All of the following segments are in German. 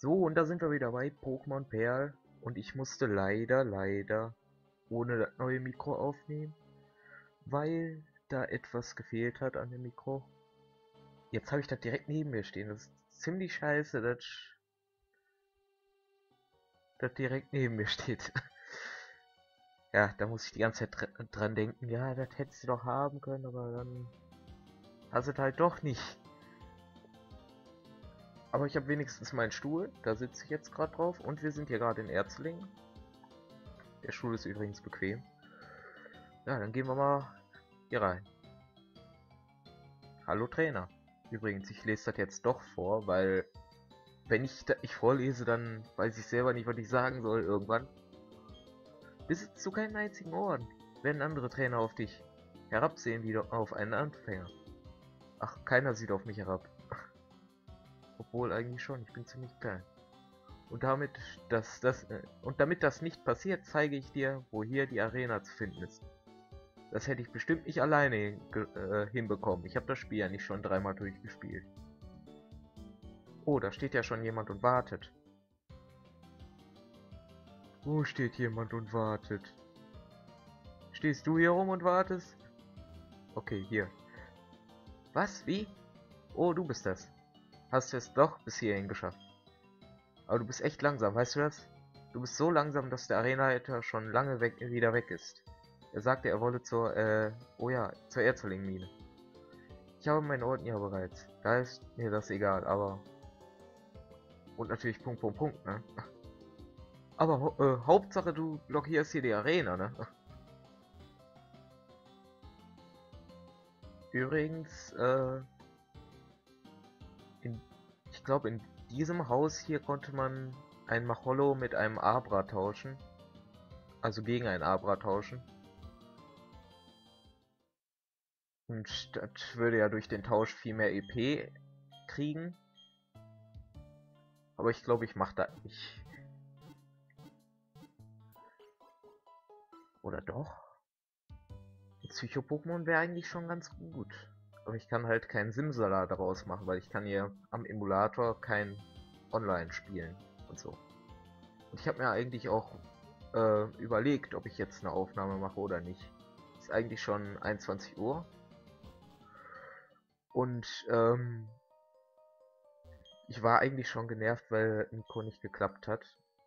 So, und da sind wir wieder bei Pokémon Perl. Und ich musste leider ohne das neue Mikro aufnehmen, weil da etwas gefehlt hat an dem Mikro. Jetzt habe ich das direkt neben mir stehen. Das ist ziemlich scheiße, dass das direkt neben mir steht. Ja, da muss ich die ganze Zeit dran denken. Ja, das hättest du doch haben können, aber dann hast du es halt doch nicht. Aber ich habe wenigstens meinen Stuhl. Da sitze ich jetzt gerade drauf. Und wir sind hier gerade in Erzlingen. Der Stuhl ist übrigens bequem. Ja, dann gehen wir mal hier rein. Hallo Trainer. Übrigens, ich lese das jetzt doch vor, weil wenn ich das nicht vorlese, dann weiß ich selber nicht, was ich sagen soll irgendwann. Besitzt du keinen einzigen Orden, werden andere Trainer auf dich herabsehen wie auf einen Anfänger. Ach, keiner sieht auf mich herab. Obwohl eigentlich schon, ich bin ziemlich klein. Und damit das nicht passiert, zeige ich dir, wo hier die Arena zu finden ist. Das hätte ich bestimmt nicht alleine hinbekommen. Ich habe das Spiel ja nicht schon dreimal durchgespielt. Oh, da steht ja schon jemand und wartet. Wo steht jemand und wartet? Stehst du hier rum und wartest? Okay, hier. Was? Wie? Oh, du bist das. Hast du es doch bis hierhin geschafft. Aber du bist echt langsam, weißt du das? Du bist so langsam, dass der Arenaleiter schon lange wieder weg ist. Er sagte, er wolle zur Erzling-Mine. Ich habe meinen Orden ja bereits. Da ist mir das egal, aber... Und natürlich Punkt, ne? Aber Hauptsache, du blockierst hier die Arena, ne? Übrigens, ich glaube, in diesem Haus hier konnte man ein Machollo mit einem Abra tauschen. Also gegen ein Abra tauschen. Und das würde ja durch den Tausch viel mehr EP kriegen. Aber ich glaube, ich mache das nicht. Oder doch? Ein Psycho-Pokémon wäre eigentlich schon ganz gut. Aber ich kann halt keinen Simsala daraus machen, weil ich kann hier am Emulator kein Online spielen und so. Und ich habe mir eigentlich auch überlegt, ob ich jetzt eine Aufnahme mache oder nicht. Ist eigentlich schon 21 Uhr. Und ich war eigentlich schon genervt, weil Nico nicht geklappt hat.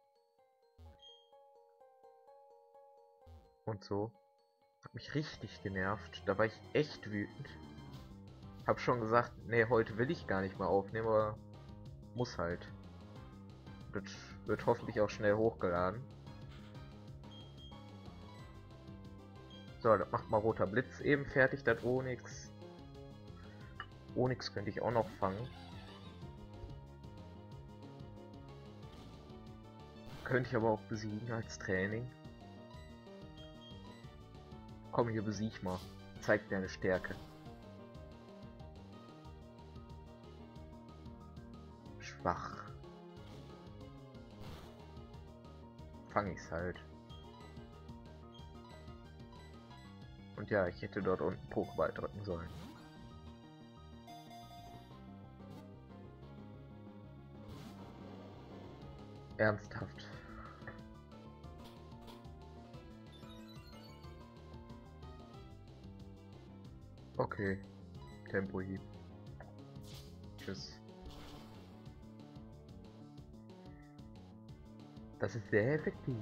Und so. Hat mich richtig genervt. Da war ich echt wütend. Hab schon gesagt, nee, heute will ich gar nicht mehr aufnehmen, aber muss halt. Das wird hoffentlich auch schnell hochgeladen. So, das macht mal roter Blitz eben fertig, das Onyx. Onyx könnte ich auch noch fangen. Könnte ich aber auch besiegen als Training. Komm hier, besieg mal. Zeig deine Stärke. Schwach. Fang ich's halt. Und ja, ich hätte dort unten Pokéball drücken sollen. Ernsthaft. Okay. Tempohieb. Tschüss. Das ist sehr effektiv.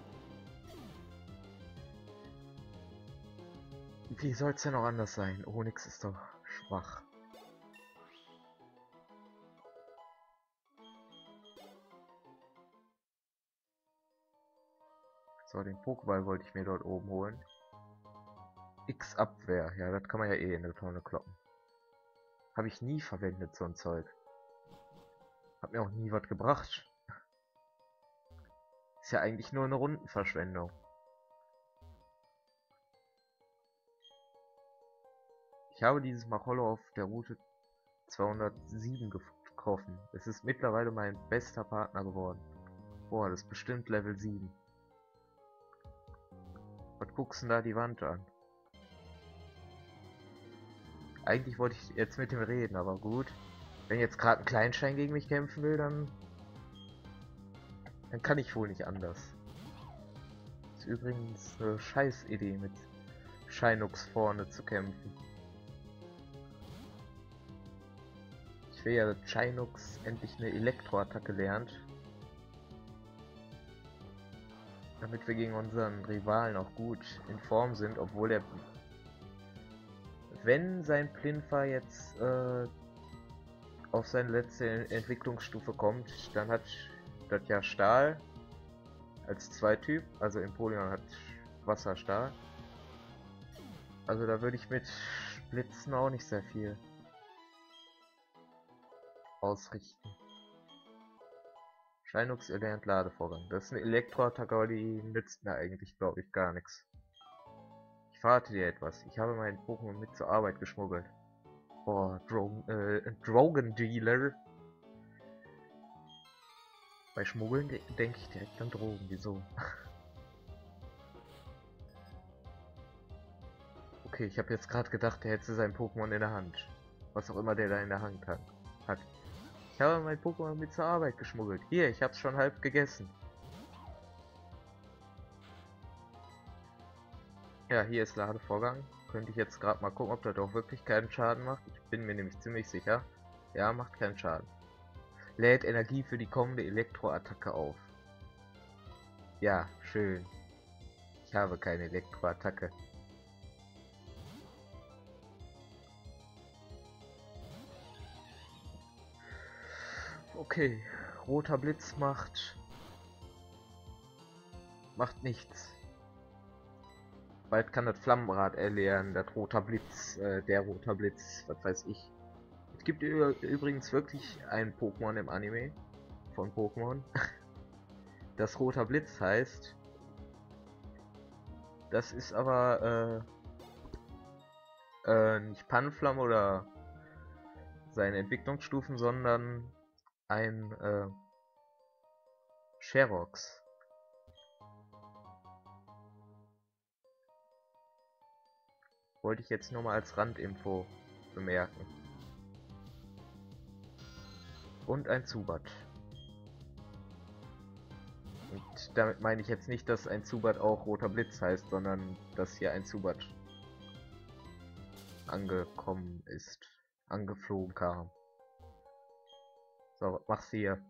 Wie soll's denn auch anders sein? Onyx ist doch schwach. So, den Pokéball wollte ich mir dort oben holen. X Abwehr, ja, das kann man ja eh in der Tonne kloppen. Habe ich nie verwendet, so ein Zeug. Hat mir auch nie was gebracht. Ist ja eigentlich nur eine Rundenverschwendung. Ich habe dieses Machollo auf der Route 207 getroffen. Es ist mittlerweile mein bester Partner geworden. Boah, das ist bestimmt Level 7. Was guckst du denn da die Wand an? Eigentlich wollte ich jetzt mit dem reden, aber gut. Wenn jetzt gerade ein Kleinstein gegen mich kämpfen will, dann Dann kann ich wohl nicht anders. Ist übrigens eine Scheiß-Idee, mit Shinux vorne zu kämpfen. Ich will ja, dass Shinux endlich eine Elektroattacke lernt. Damit wir gegen unseren Rivalen auch gut in Form sind, obwohl er... Wenn sein Plinfer jetzt auf seine letzte Entwicklungsstufe kommt, dann hat das ja Stahl als Zweityp, also Empoleon hat Wasser, Stahl. Also da würde ich mit Blitzen auch nicht sehr viel ausrichten. Shinux erlernt Ladevorgang. Das ist eine Elektroattacke, aber die nützt mir eigentlich, glaube ich, gar nichts. Ich verrate dir etwas. Ich habe meinen Pokémon mit zur Arbeit geschmuggelt. Boah, Drogen Dealer. Bei Schmuggeln denke ich direkt an Drogen. Wieso? Okay, ich habe jetzt gerade gedacht, der hätte sein Pokémon in der Hand. Was auch immer der da in der Hand hat. Ich habe mein Pokémon mit zur Arbeit geschmuggelt. Hier, ich habe es schon halb gegessen. Ja, hier ist Ladevorgang. Könnte ich jetzt gerade mal gucken, ob das auch wirklich keinen Schaden macht. Ich bin mir nämlich ziemlich sicher. Ja, macht keinen Schaden. Lädt Energie für die kommende Elektroattacke auf. Ja, schön. Ich habe keine Elektroattacke. Okay, roter Blitz macht nichts. Bald kann das Flammenrad erlernen, das roter Blitz, der roter Blitz, was weiß ich. Es gibt übrigens wirklich ein Pokémon im Anime von Pokémon, das roter Blitz heißt. Das ist aber nicht Panflam oder seine Entwicklungsstufen, sondern ein Sherox. Wollte ich jetzt nur mal als Randinfo bemerken. Und ein Zubat. Und damit meine ich jetzt nicht, dass ein Zubat auch roter Blitz heißt, sondern dass hier ein Zubat angekommen ist. Angeflogen kam. So, was machst du hier?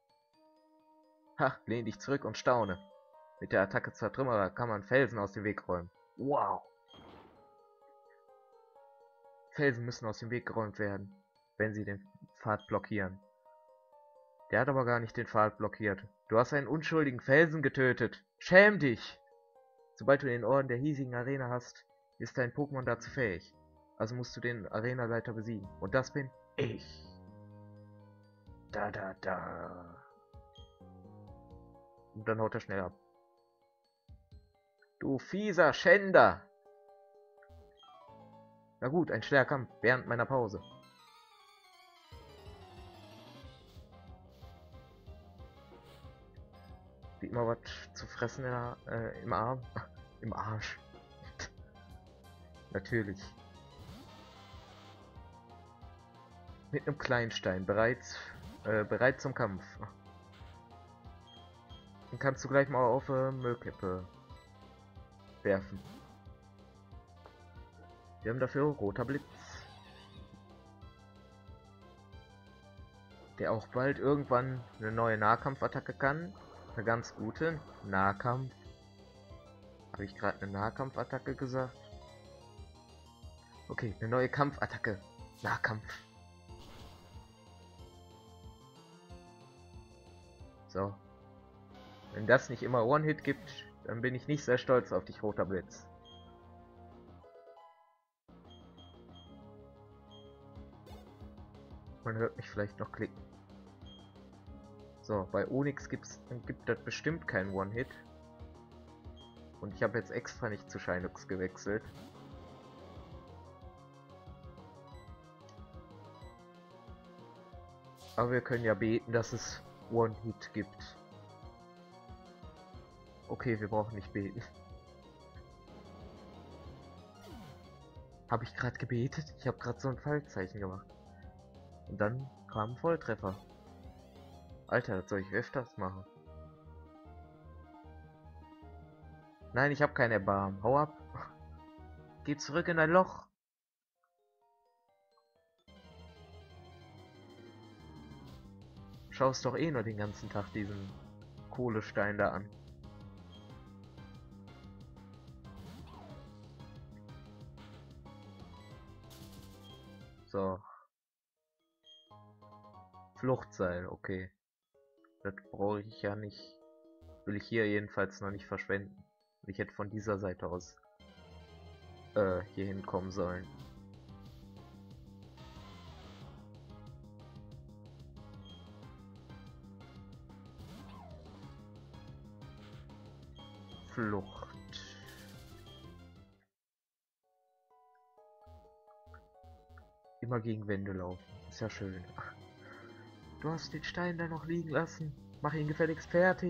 Ha, lehn dich zurück und staune. Mit der Attacke Zertrümmerer kann man Felsen aus dem Weg räumen. Wow! Felsen müssen aus dem Weg geräumt werden, wenn sie den Pfad blockieren. Der hat aber gar nicht den Pfad blockiert. Du hast einen unschuldigen Felsen getötet. Schäm dich! Sobald du den Orden der hiesigen Arena hast, ist dein Pokémon dazu fähig. Also musst du den Arenaleiter besiegen. Und das bin ich. Da da da. Und dann haut er schnell ab. Du fieser Schänder! Na gut, ein schwerer Kampf während meiner Pause. Wie immer was zu fressen im Arm. Im Arsch. Natürlich. Mit einem Kleinstein, bereit zum Kampf. Den kannst du gleich mal auf Müllkippe werfen. Wir haben dafür roter Blitz. Der auch bald irgendwann eine neue Nahkampfattacke kann. Eine ganz gute. Nahkampf. Habe ich gerade eine Nahkampfattacke gesagt? Okay, eine neue Kampfattacke. Nahkampf. So. Wenn das nicht immer One-Hit gibt, dann bin ich nicht sehr stolz auf dich, roter Blitz. Man hört mich vielleicht noch klicken. So, bei Onix gibt das bestimmt keinen One-Hit. Und ich habe jetzt extra nicht zu Shinux gewechselt. Aber wir können ja beten, dass es One-Hit gibt. Okay, wir brauchen nicht beten. Habe ich gerade gebetet? Ich habe gerade so ein Fallzeichen gemacht. Und dann kam ein Volltreffer. Alter, das soll ich öfters machen. Nein, ich habe kein Erbarmen. Hau ab. Geh zurück in dein Loch. Schaust doch eh nur den ganzen Tag diesen Kohlestein da an. So. Fluchtseil, okay. Das brauche ich ja nicht. Will ich hier jedenfalls noch nicht verschwenden. Ich hätte von dieser Seite aus hier hinkommen sollen. Flucht. Immer gegen Wände laufen. Ist ja schön. Du hast den Stein da noch liegen lassen. Mach ihn gefälligst fertig.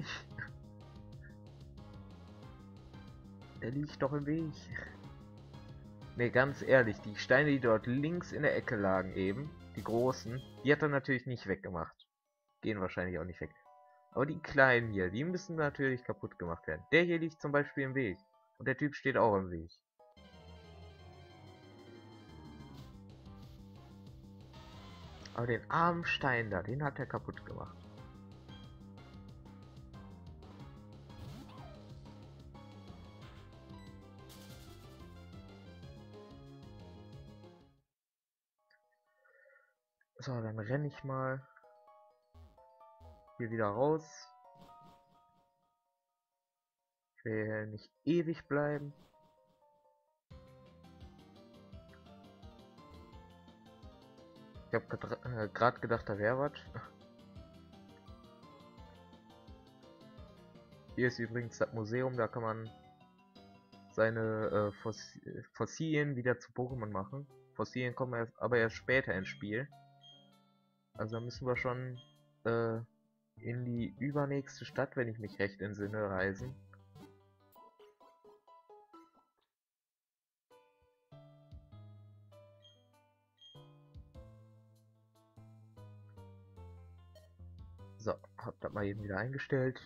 Der liegt doch im Weg. Ne, ganz ehrlich, die Steine, die dort links in der Ecke lagen eben, die großen, die hat er natürlich nicht weggemacht. Gehen wahrscheinlich auch nicht weg. Aber die kleinen hier, die müssen natürlich kaputt gemacht werden. Der hier liegt zum Beispiel im Weg. Und der Typ steht auch im Weg. Aber den armen Stein da, den hat er kaputt gemacht. So, dann renne ich mal hier wieder raus. Ich will hier nicht ewig bleiben. Ich habe gerade gedacht, da wäre was. Hier ist übrigens das Museum, da kann man seine Fossilien wieder zu Pokémon machen. Fossilien kommen aber erst später ins Spiel. Also müssen wir schon in die übernächste Stadt, wenn ich mich recht entsinne, reisen. So, hab das mal eben wieder eingestellt.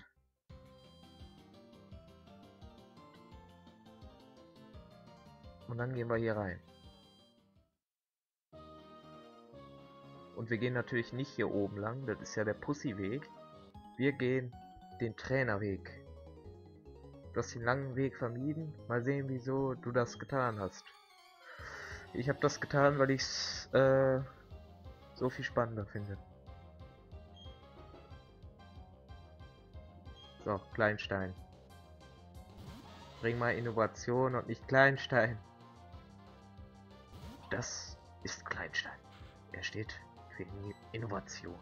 Und dann gehen wir hier rein. Und wir gehen natürlich nicht hier oben lang, das ist ja der Pussyweg. Wir gehen den Trainerweg. Du hast den langen Weg vermieden. Mal sehen, wieso du das getan hast. Ich habe das getan, weil ich es so viel spannender finde. So, Kleinstein. Bring mal Innovation und nicht Kleinstein. Das ist Kleinstein. Er steht für Innovation.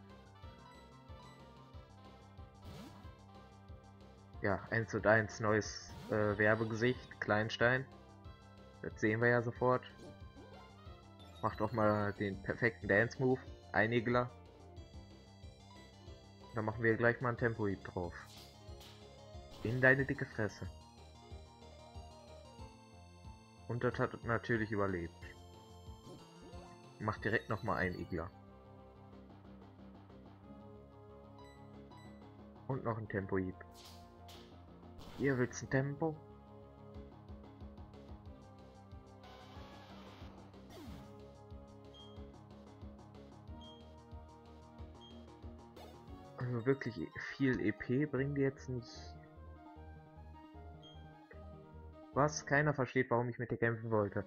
Ja, 1:1 neues Werbegesicht, Kleinstein. Das sehen wir ja sofort. Macht auch mal den perfekten Dance-Move. Einigler. Dann machen wir gleich mal ein Tempo-Hieb drauf. In deine dicke Fresse. Und das hat natürlich überlebt. Macht direkt nochmal einen Igler. Und noch ein Tempo-Hieb. Ihr willst ein Tempo? Also wirklich viel EP bringen die jetzt nicht. Was? Keiner versteht, warum ich mit dir kämpfen wollte.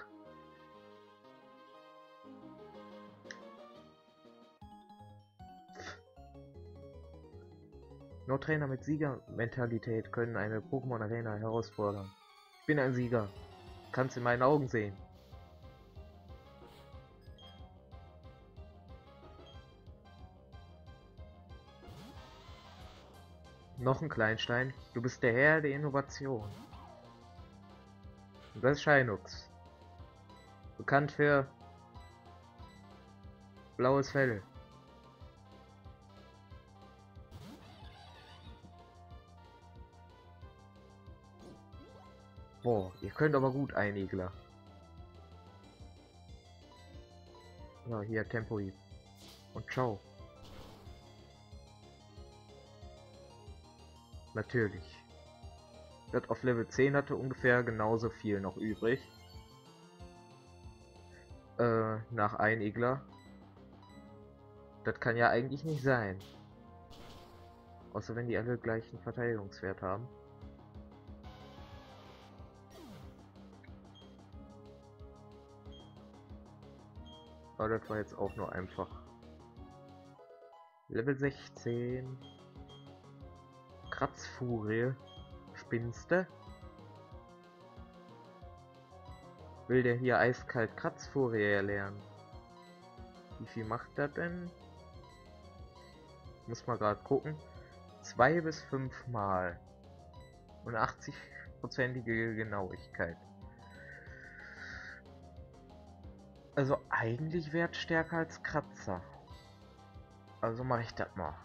Nur Trainer mit Siegermentalität können eine Pokémon Arena herausfordern. Ich bin ein Sieger. Kannst in meinen Augen sehen. Noch ein Kleinstein. Du bist der Herr der Innovation. Und das ist Shinux. Bekannt für blaues Fell. Boah, ihr könnt aber gut Einigler. Ja, hier Tempo-Hieb. Und ciao. Natürlich. das auf Level 10 hatte ungefähr genauso viel noch übrig. Nach Einigler. Das kann ja eigentlich nicht sein. Außer wenn die alle gleichen Verteidigungswert haben. Aber das war jetzt auch nur einfach. Level 16. Kratzfurie. Spinnste. Will der hier eiskalt Kratzfurie erlernen? Wie viel macht das denn? Muss mal gerade gucken. 2 bis 5 Mal. Und 80%ige Genauigkeit. Also eigentlich wertstärker als Kratzer. Also mache ich das mal.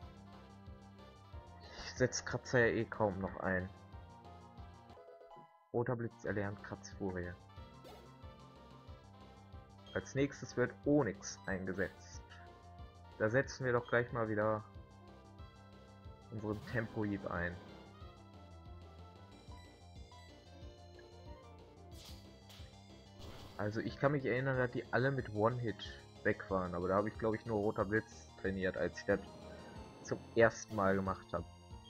Ich setze Kratzer ja eh kaum noch ein. Roter Blitz erlernt Kratzfurie. Als nächstes wird Onyx eingesetzt. Da setzen wir doch gleich mal wieder unseren Tempohieb ein. Also ich kann mich erinnern, dass die alle mit One-Hit weg waren, aber da habe ich glaube ich nur Roter Blitz trainiert, als ich das zum ersten Mal gemacht habe.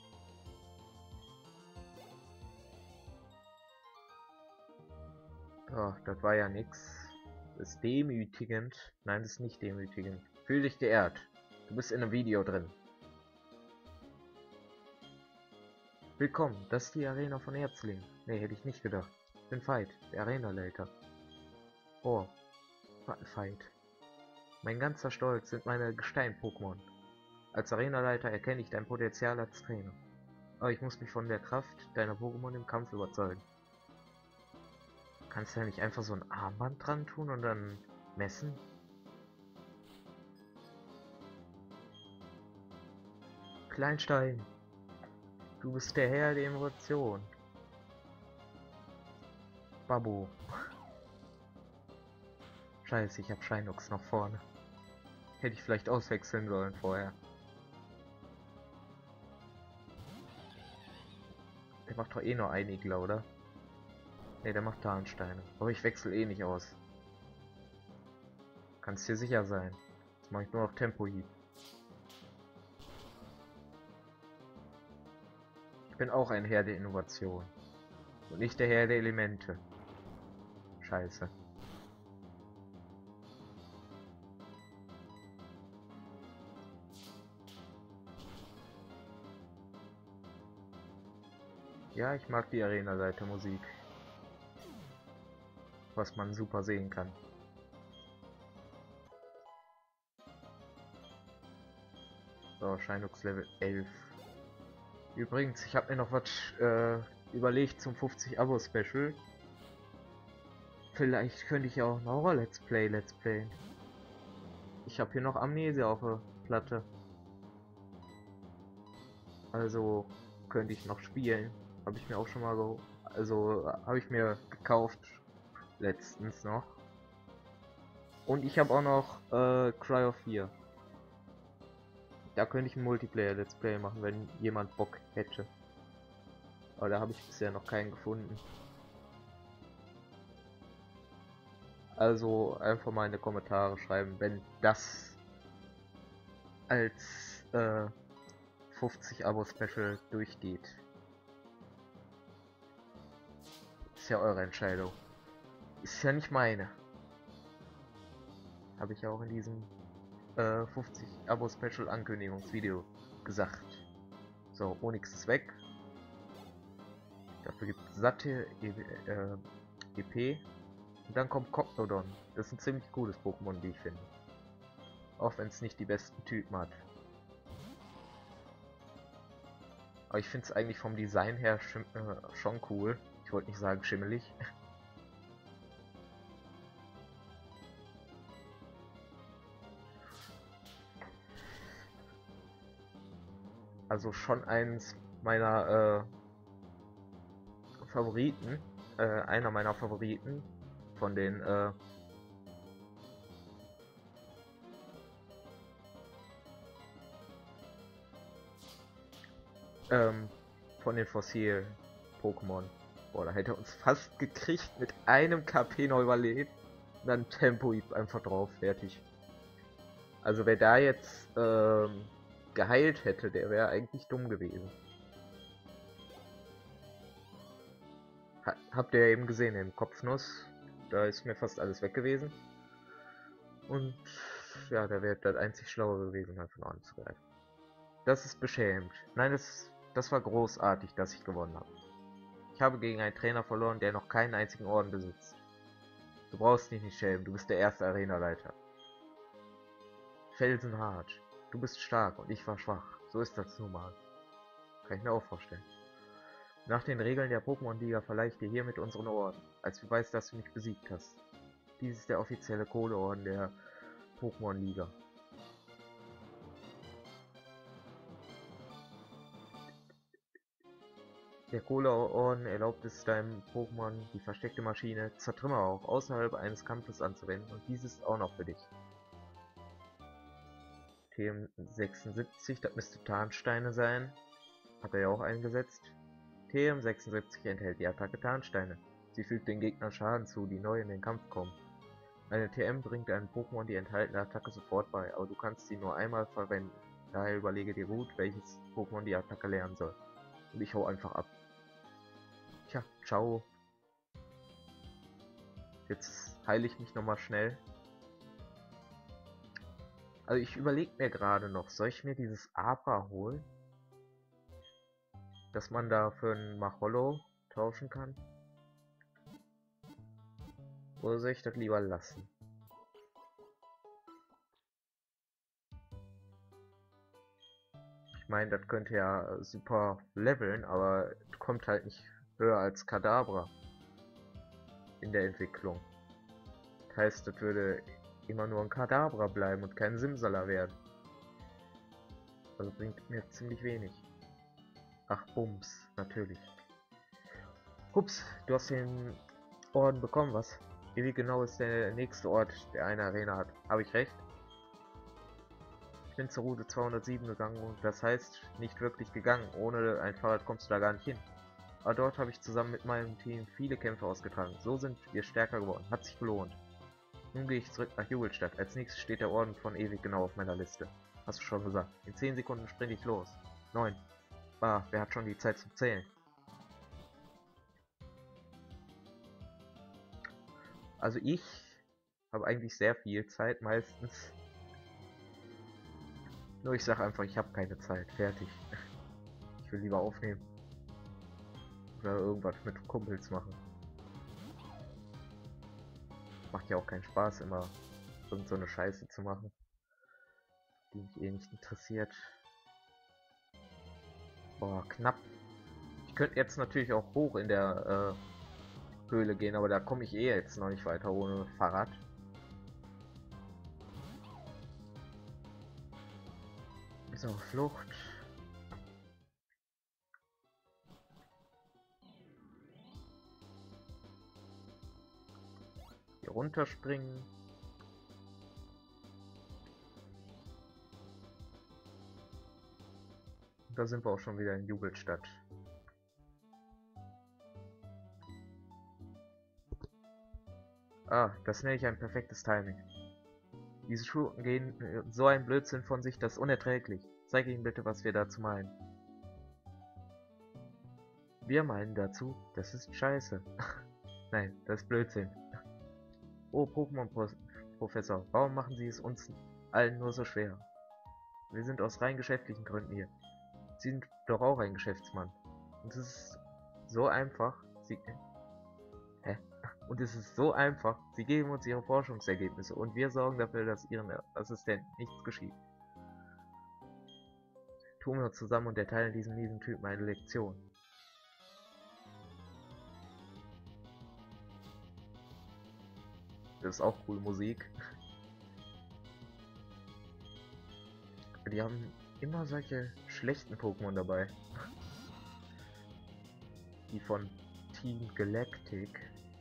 Oh, das war ja nix. Das ist demütigend. Nein, das ist nicht demütigend. Fühl dich geehrt. Du bist in einem Video drin. Willkommen, das ist die Arena von Erzling. Ne, hätte ich nicht gedacht. Ich bin Fight, der Arena-Leiter. Oh, was ein Fight. Mein ganzer Stolz sind meine Gestein-Pokémon. Als Arenaleiter erkenne ich dein Potenzial als Trainer. Aber ich muss mich von der Kraft deiner Pokémon im Kampf überzeugen. Kannst du ja nicht einfach so ein Armband dran tun und dann messen? Kleinstein, du bist der Herr der Emotion. Babu. Scheiße, ich hab Shinox noch vorne. Hätte ich vielleicht auswechseln sollen vorher. Der macht doch eh nur ein Igler, oder? Ne, der macht Tarnsteine. Aber ich wechsle eh nicht aus. Kannst dir sicher sein. Jetzt mache ich nur noch Tempohieb. Ich bin auch ein Herr der Innovation. Und nicht der Herr der Elemente. Scheiße. Ja, ich mag die Arena-Leiter-Musik. Was man super sehen kann. So, Shinox Level 11. Übrigens, ich habe mir noch was überlegt zum 50 Abo-Special. Vielleicht könnte ich ja auch ein Horror-Let's Playen. Ich habe hier noch Amnesia auf der Platte. Also könnte ich noch spielen. Habe ich mir auch schon mal habe ich mir gekauft letztens noch. Und ich habe auch noch Cryo 4. Da könnte ich ein Multiplayer Let's Play machen, wenn jemand Bock hätte. Aber da habe ich bisher noch keinen gefunden. Also einfach mal in die Kommentare schreiben, wenn das als 50 Abo Special durchgeht. Ist ja eure Entscheidung. Ist ja nicht meine. Habe ich ja auch in diesem 50 Abo Special Ankündigungsvideo gesagt. So, Onyx ist weg. Dafür gibt es satte EP. Und dann kommt Cocnodon. Das ist ein ziemlich cooles Pokémon, wie ich finde. Auch wenn es nicht die besten Typen hat. Aber ich finde es eigentlich vom Design her schon cool. Ich wollte nicht sagen schimmelig. Also schon eins meiner Favoriten. Einer meiner Favoriten von den von den Fossilen. Pokémon. Boah, da hätte er uns fast gekriegt, mit einem KP noch überlebt. Und dann Tempo-Hieb einfach drauf, fertig. Also wer da jetzt geheilt hätte, der wäre eigentlich dumm gewesen. Habt ihr ja eben gesehen, im Kopfnuss, da ist mir fast alles weg gewesen. Und ja, da wäre das einzig Schlaue gewesen, halt von anzugreifen. Das ist beschämend. Nein, das war großartig, dass ich gewonnen habe. Ich habe gegen einen Trainer verloren, der noch keinen einzigen Orden besitzt. Du brauchst dich nicht schämen, du bist der erste Arenaleiter. Felsenhart. Du bist stark und ich war schwach. So ist das nun mal. Kann ich mir auch vorstellen. Nach den Regeln der Pokémon-Liga verleihe ich dir hiermit unseren Orden, als Beweis, dass du mich besiegt hast. Dies ist der offizielle Kohleorden der Pokémon-Liga. Der Kohleorden erlaubt es deinem Pokémon, die versteckte Maschine Zertrümmer auch außerhalb eines Kampfes anzuwenden, und dies ist auch noch für dich. TM76, das müsste Tarnsteine sein. Hat er ja auch eingesetzt. TM76 enthält die Attacke Tarnsteine. Sie fügt den Gegnern Schaden zu, die neu in den Kampf kommen. Eine TM bringt einem Pokémon die enthaltene Attacke sofort bei, aber du kannst sie nur einmal verwenden. Daher überlege dir gut, welches Pokémon die Attacke lernen soll. Und ich hau einfach ab. Tja, ciao. Jetzt heile ich mich nochmal schnell. Also ich überlege mir gerade noch, soll ich mir dieses Abra holen? Dass man da für ein Machollo tauschen kann? Oder soll ich das lieber lassen? Ich meine, das könnte ja super leveln, aber kommt halt nicht höher als Kadabra in der Entwicklung. Das heißt, das würde immer nur ein Kadabra bleiben und kein Simsala werden. Also bringt mir ziemlich wenig. Ach, Bums, natürlich. Ups, du hast den Orden bekommen, was? Wie genau ist der nächste Ort, der eine Arena hat? Habe ich recht? Ich bin zur Route 207 gegangen und das heißt, nicht wirklich gegangen. Ohne ein Fahrrad kommst du da gar nicht hin. Aber dort habe ich zusammen mit meinem Team viele Kämpfe ausgetragen. So sind wir stärker geworden. Hat sich gelohnt. Nun gehe ich zurück nach Jubelstadt. Als nächstes steht der Orden von Ewig genau auf meiner Liste. Hast du schon gesagt. In 10 Sekunden springe ich los. 9. Ah, wer hat schon die Zeit zum Zählen? Also ich habe eigentlich sehr viel Zeit meistens. Nur ich sage einfach, ich habe keine Zeit. Fertig. Ich will lieber aufnehmen. Oder irgendwas mit Kumpels machen. Macht ja auch keinen Spaß, immer irgend so eine Scheiße zu machen, die mich eh nicht interessiert. Boah, knapp. Ich könnte jetzt natürlich auch hoch in der Höhle gehen, aber da komme ich eh jetzt noch nicht weiter ohne Fahrrad. So, Flucht. Hier runterspringen. Und da sind wir auch schon wieder in Jubelstadt. Ah, das nenne ich ein perfektes Timing. Diese Schurken gehen so ein Blödsinn von sich, das ist unerträglich. Zeig ihnen bitte, was wir dazu meinen. Wir meinen dazu, das ist scheiße. Nein, das ist Blödsinn. Oh, Pokémon-Professor, warum machen Sie es uns allen nur so schwer? Wir sind aus rein geschäftlichen Gründen hier. Sie sind doch auch ein Geschäftsmann. Und es ist so einfach. Hä? Und es ist so einfach. Sie geben uns ihre Forschungsergebnisse und wir sorgen dafür, dass ihren Assistenten nichts geschieht. Tun wir zusammen und erteilen diesem miesen Typen eine Lektion. Das ist auch coole Musik. Die haben immer solche schlechten Pokémon dabei. Die von Team Galactic.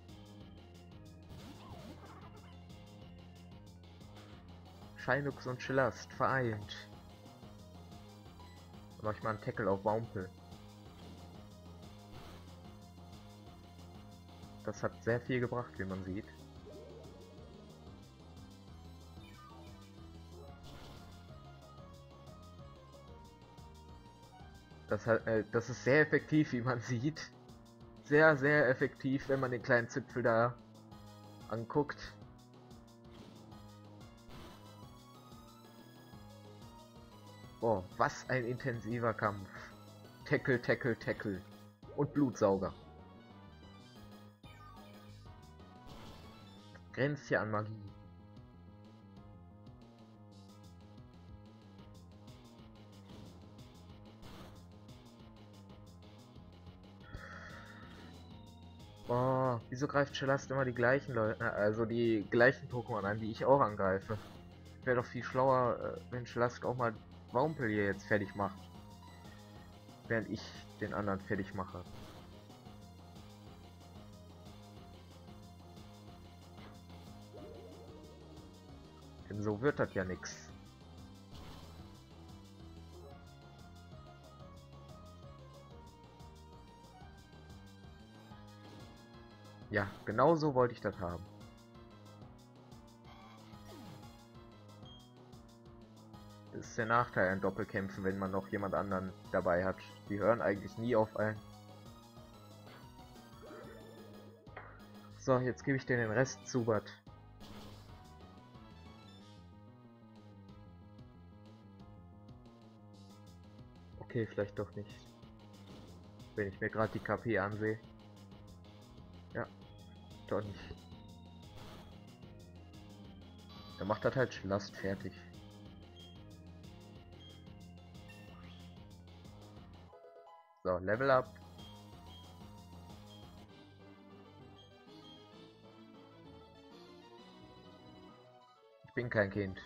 Shinux und Chillast vereint. Und mach ich mal einen Tackle auf Baumpel. Das hat sehr viel gebracht, wie man sieht. Das ist sehr effektiv, wie man sieht. Sehr, sehr effektiv, wenn man den kleinen Zipfel da anguckt. Boah, was ein intensiver Kampf. Tackle, Tackle, Tackle. Und Blutsauger. Grenzt hier an Magie. Boah, wieso greift Shelast immer die gleichen Leute, also die gleichen Pokémon an, die ich auch angreife? Wäre doch viel schlauer, wenn Shelast auch mal Wampel hier jetzt fertig macht. Während ich den anderen fertig mache. Denn so wird das ja nix. Ja, genau so wollte ich das haben. Das ist der Nachteil an Doppelkämpfen, wenn man noch jemand anderen dabei hat. Die hören eigentlich nie auf ein. So, jetzt gebe ich dir den Rest zu, Bad. Okay, vielleicht doch nicht. Wenn ich mir gerade die KP ansehe. Ja, doch nicht. Dann macht das halt Schlast fertig. So, Level up. Ich bin kein Kind.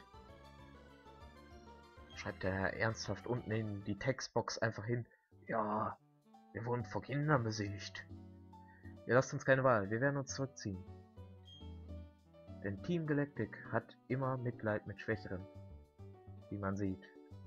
Schreibt der Herr ernsthaft unten in die Textbox einfach hin. Ja, wir wurden vor Kindern besiegt. Ihr lasst uns keine Wahl, wir werden uns zurückziehen. Denn Team Galactic hat immer Mitleid mit Schwächeren. Wie man sieht.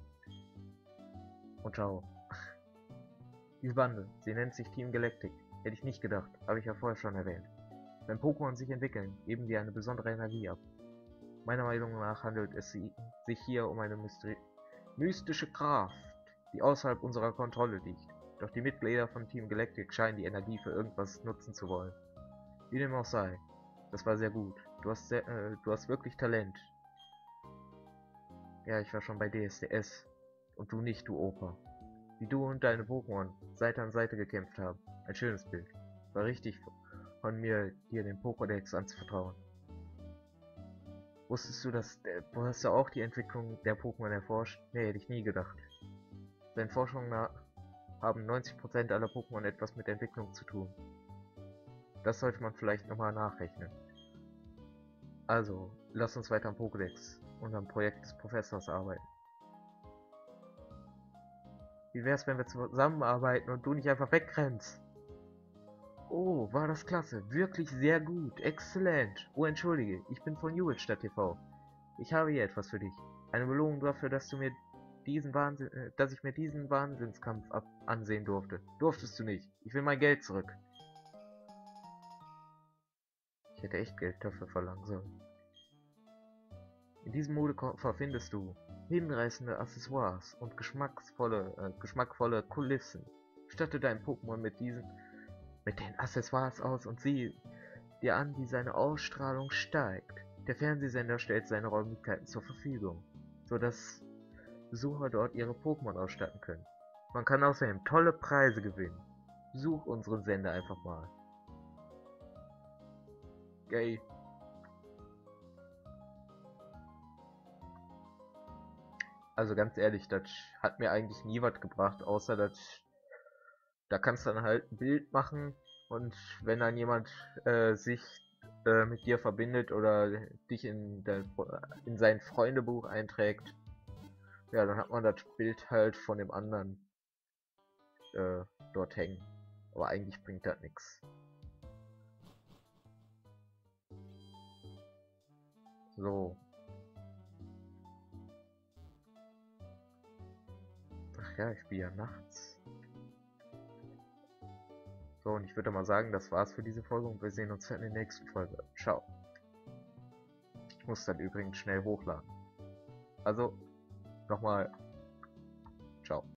Und ciao. Diese Bande, sie nennt sich Team Galactic. Hätte ich nicht gedacht, habe ich ja vorher schon erwähnt. Wenn Pokémon sich entwickeln, geben die eine besondere Energie ab. Meiner Meinung nach handelt es sich hier um eine mystische Kraft, die außerhalb unserer Kontrolle liegt. Doch die Mitglieder von Team Galactic scheinen die Energie für irgendwas nutzen zu wollen. Wie dem auch sei, das war sehr gut. Du hast wirklich Talent. Ja, ich war schon bei DSDS. Und du nicht, du Opa. Wie du und deine Pokémon Seite an Seite gekämpft haben. Ein schönes Bild. War richtig von mir, dir den Pokédex anzuvertrauen. Wusstest du, du hast ja auch die Entwicklung der Pokémon erforscht? Nee, hätte ich nie gedacht. Seinen Forschungen haben 90% aller Pokémon etwas mit Entwicklung zu tun. Das sollte man vielleicht nochmal nachrechnen. Also, lass uns weiter am Pokédex und am Projekt des Professors arbeiten. Wie wär's, wenn wir zusammenarbeiten und du nicht einfach wegrennst? Oh, war das klasse. Wirklich sehr gut. Exzellent. Oh, entschuldige, ich bin von Jubelstadt TV. Ich habe hier etwas für dich. Eine Belohnung dafür, dass ich mir diesen Wahnsinnskampf ansehen durfte. Durftest du nicht. Ich will mein Geld zurück. Ich hätte echt Geld dafür verlangen sollen. In diesem Modekoffer findest du hinreißende Accessoires und geschmackvolle Kulissen. Statte dein Pokémon mit den Accessoires aus und sieh dir an, wie seine Ausstrahlung steigt. Der Fernsehsender stellt seine Räumlichkeiten zur Verfügung, sodass Besucher dort ihre Pokémon ausstatten können. Man kann außerdem tolle Preise gewinnen. Besuch unseren Sender einfach mal. Gay. Also ganz ehrlich, das hat mir eigentlich nie was gebracht, außer dass da kannst du dann halt ein Bild machen und wenn dann jemand sich mit dir verbindet oder dich in sein Freundebuch einträgt, ja, dann hat man das Bild halt von dem anderen dort hängen. Aber eigentlich bringt das nichts. So. Ach ja, ich spiele ja nachts. So, und ich würde mal sagen, das war's für diese Folge und wir sehen uns dann in der nächsten Folge. Ciao. Ich muss dann übrigens schnell hochladen. Also, nochmal, ciao.